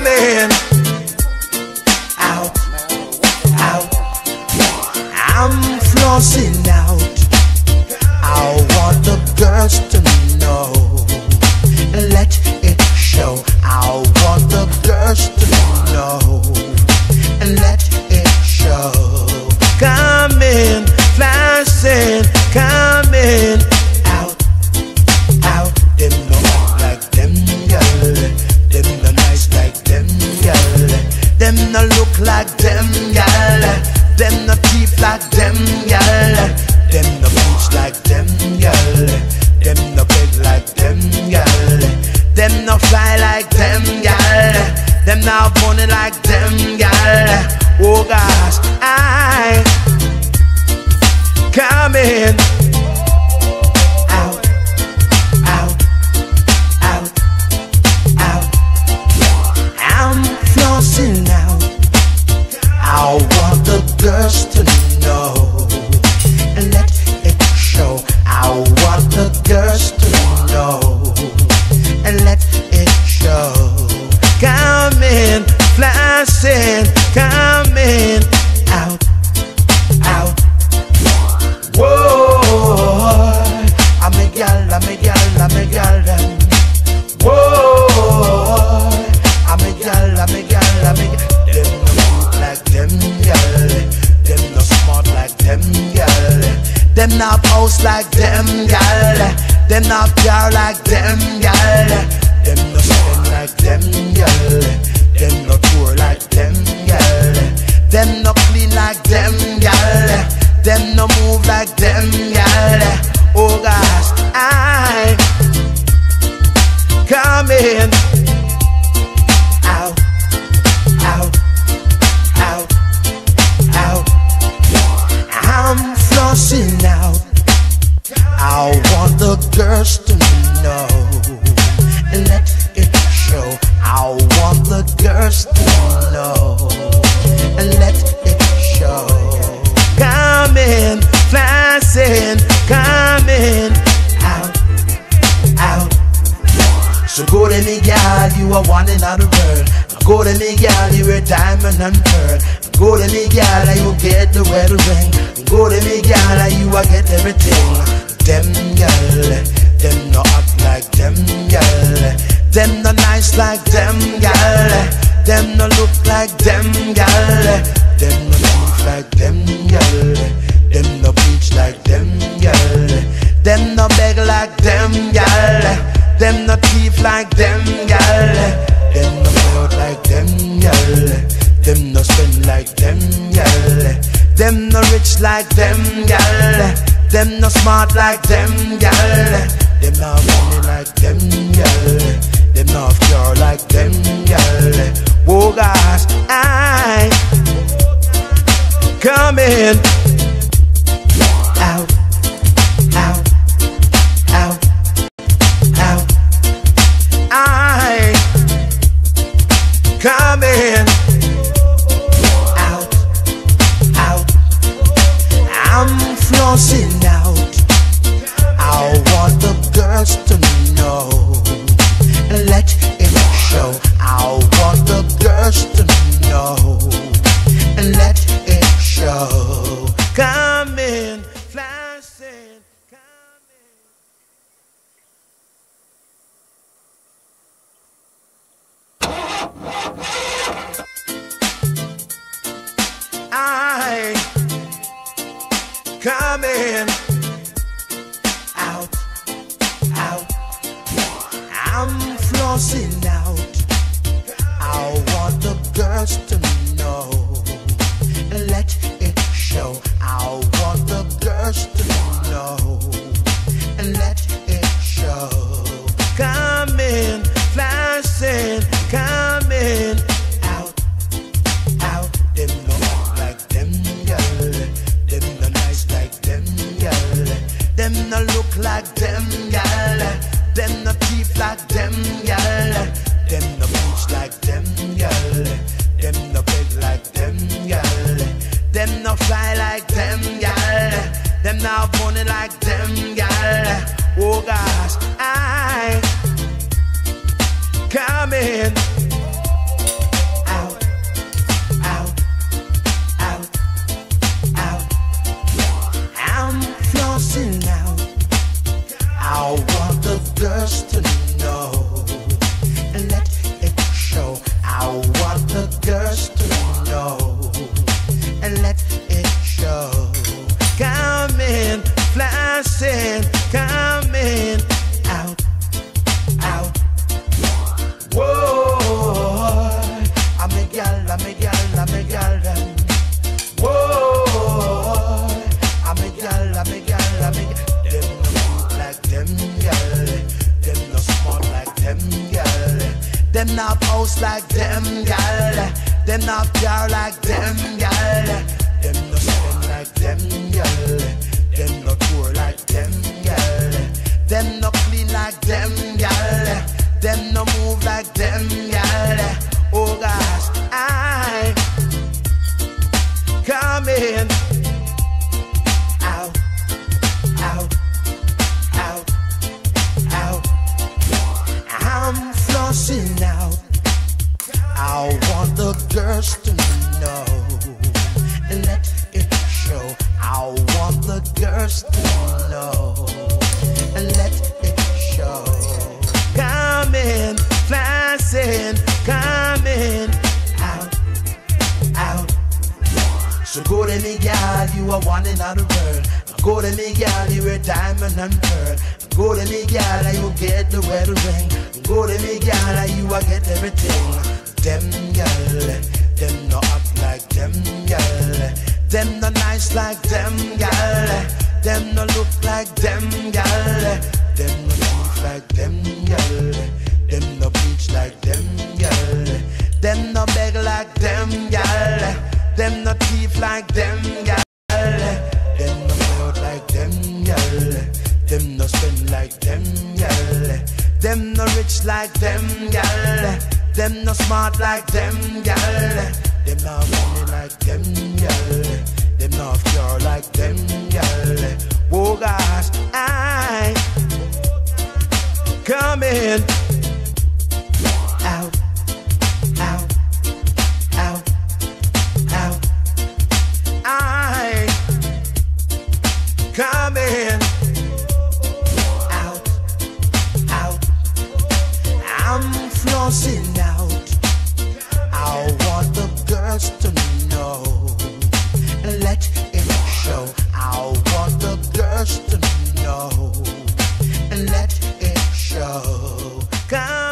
coming out, out. I'm flossing out. I want the girls to know, let it show. I want the girls to know, let it show. Coming, flashing, coming out, out. Them no like them girl, them no nice like them girl, them no look like them girl, them no teeth like them girl, them no boots like them girl, them no bed like them girl, them no fly like them girl, them no money like them girl. Oh gosh, I coming out, out, out, out. I'm flossing out. I want the girls to know, and let it show. I want the girls to know, and let it show. Coming, flashing, coming out, out. Whoa, I'm a gal, I'm a gal, I'm a gal. Whoa, I'm a gal, I'm a gal, I'm a gal. Them no look like them gal, them no smart like them gal, them not post like them gal, them not pure like them gal, them no spend like them gal, them no tour like them gal, them no clean like them gal, them no move like them gal. Oh gosh, I coming out, out, out, out. I'm flossing out. I want the girls to know, and let it show. I want the girls to know, and let it show. Coming, flashing, coming out, out. So go to me, gal, you are one in the world. Go to me, gal, you a diamond and pearl. Go to me, gal, you get the wedding ring. Go to me, gal, you a get everything. Them gal, them no act like them gal, them no nice like them gal, them no look like them gal, them no look like them gal, them no preach like them gal, them no beg like them gal, them no thief like them gal, them no proud like them gal, them no spend like them gal, them no rich like them gal, them no smart like them gal, them no money like them gal, them no pure like them gal. Oh gosh, I coming out, out, out, out. I coming out, out. I'm flossing out. I want the girls to know, and let it show. I want the girls to know, and let it show. Coming, flashing, coming. I coming out, out. I'm flossing out. I want the girls to know, and let it show. I want the girls to know, and let it show. Coming, flashing, coming out, out. Them no act like them girl, them no nice like them girl, them no look like them girl, them no teeth like them girl, them no boots like them girl, them no bed like them girl, them no fly like them girl, them no money like them girl. Oh gosh, I coming flashing, coming out, out. Whoa, I'm a gal, I'm a gal, I'm a gal. Whoa, I'm a gal, I'm a gal, I'm a gal. Them no cute like them gal, them no smart like them gal, them not house like them gal, them not car like them gal, them no spend like them gal, them no tour like them gal, them no clean like them gal, them no move like them gal. Oh gosh, I coming out, out, out, out. I'm flushing out. I want the girls to know and let it show. I want the girls to know and let it show. Coming, flashing, coming out, out. So go to me, gal, you are one in the world. Go to me, gal, you a diamond and pearl. Go to me, gal, you get the wedding ring. Go to me, gal, you a get everything. Them gal, them no act like them gal. Them no nice like them gal. Them no look like them gal. Them no look like them gal. Them no preach like them gal. Them no beg like them gal. Them no thief like them gal. Them no proud like them gal. Them no spend like them gal. Them no rich like them gal. Them no smart like them gal. Them no money like them gal. Them no pure like them gal. Oh gosh, I coming out, out, out, out. I coming out, out. I'm flossing out. I want the girls to know and let it show. I want the girls to know and let it show. Come